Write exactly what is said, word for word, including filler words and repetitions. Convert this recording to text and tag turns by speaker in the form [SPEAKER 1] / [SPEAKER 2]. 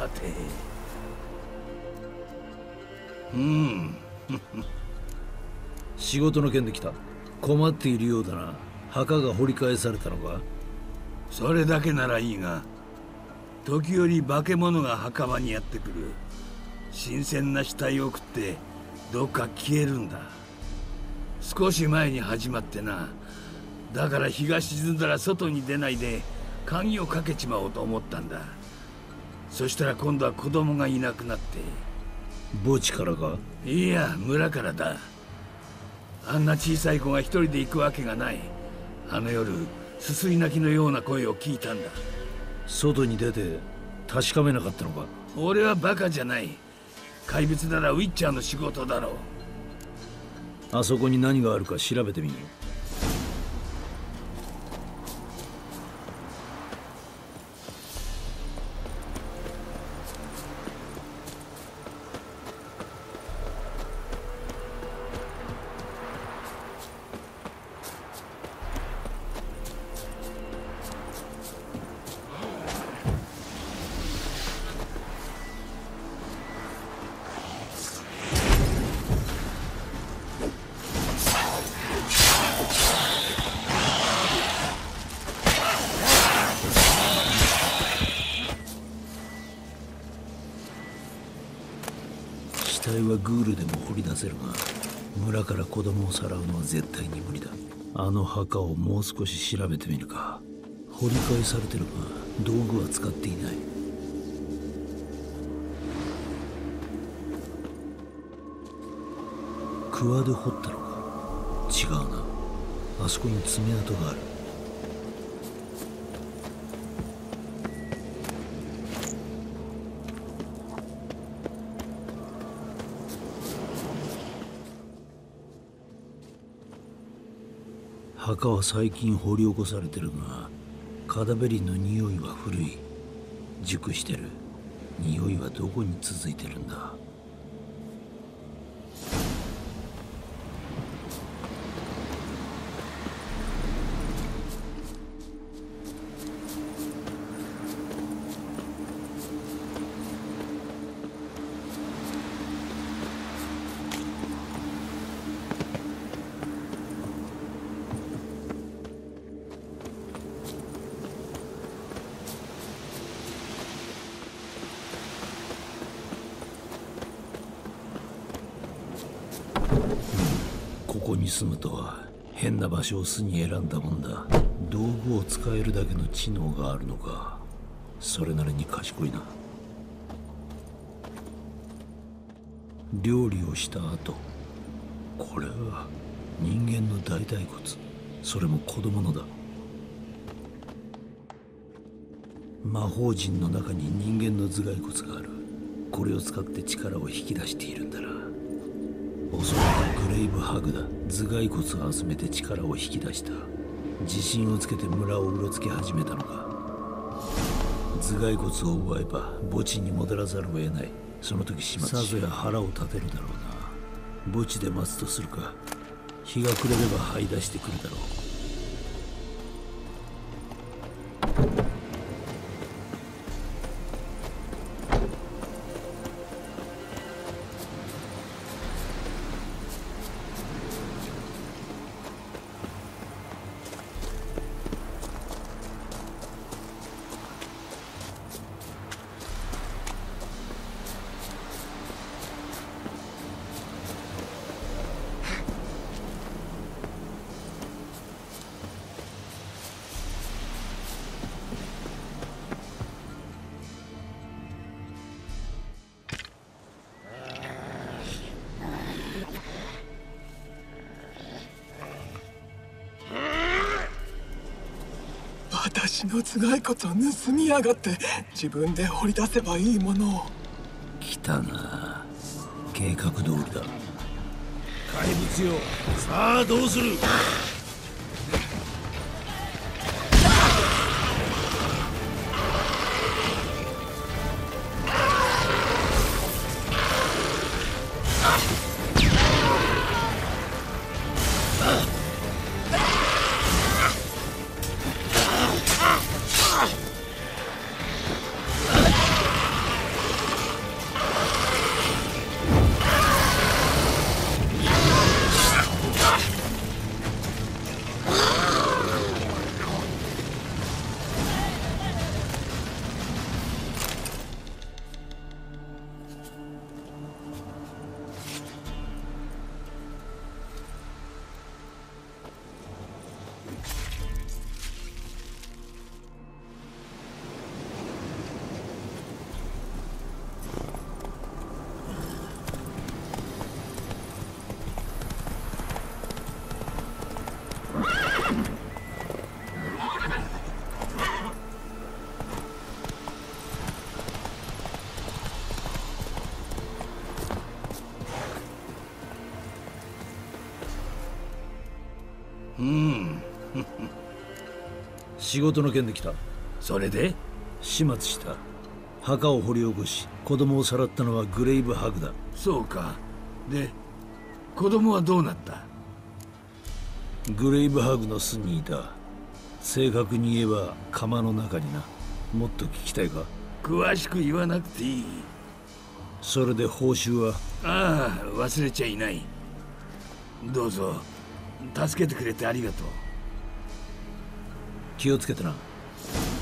[SPEAKER 1] さて。うん
[SPEAKER 2] 仕事の件で来た。困っているようだな。墓が掘り返されたのか？
[SPEAKER 1] それだけならいいが、時折化け物が墓場にやってくる。新鮮な死体を食ってどっか消えるんだ。少し前に始まってな。だから日が沈んだら外に出ないで鍵をかけちまおうと思ったんだ。そしたら今度は子供がいなくなって。
[SPEAKER 2] 墓地からか？
[SPEAKER 1] いや、村からだ。あんな小さい子が一人で行くわけがない。あの夜すすり泣きのような声を聞いたんだ。
[SPEAKER 2] 外に出て確かめなかったのか？
[SPEAKER 1] 俺はバカじゃない。怪物ならウィッチャーの仕事だろ
[SPEAKER 2] う。あそこに何があるか調べてみよう。死体はグールでも掘り出せるが、村から子供をさらうのは絶対に無理だ。あの墓をもう少し調べてみるか。掘り返されてるが道具は使っていない。クワで掘ったのか？違うな。あそこに爪痕がある。墓は最近掘り起こされてるが、カダベリンの匂いは古い。熟してる。匂いはどこに続いてるんだ？ここに住むとは変な場所を巣に選んだもんだ。道具を使えるだけの知能があるのか。それなりに賢いな。料理をした後、これは人間の大腿骨。それも子供のだ。魔法陣の中に人間の頭蓋骨がある。これを使って力を引き出しているんだな。おそらくグレイブハグだ。頭蓋骨を集めて力を引き出した。自信をつけて村をうろつき始めたのか。頭蓋骨を奪えば墓地に戻らざるを得ない。その時始末しさぞや腹を立てるだろうな。墓地で待つとするか。日が暮れれば這い出してくるだろう。
[SPEAKER 3] 私の頭蓋骨を盗みやがって。自分で掘り出せばいいものを。
[SPEAKER 2] 来たな。計画通りだ。怪物よ、さあどうする？ 仕事の件で来た。
[SPEAKER 1] それで
[SPEAKER 2] 始末した。墓を掘り起こし子供をさらったのはグレイブハグだ。
[SPEAKER 1] そうか。で子供はどうなった？
[SPEAKER 2] グレイブハグの巣にいた。正確に言えば窯の中にな。もっと聞きたいか？
[SPEAKER 1] 詳しく言わなくていい。
[SPEAKER 2] それで報酬は？
[SPEAKER 1] ああ、忘れちゃいない。どうぞ。助けてくれてありがとう。
[SPEAKER 2] 気をつけてな。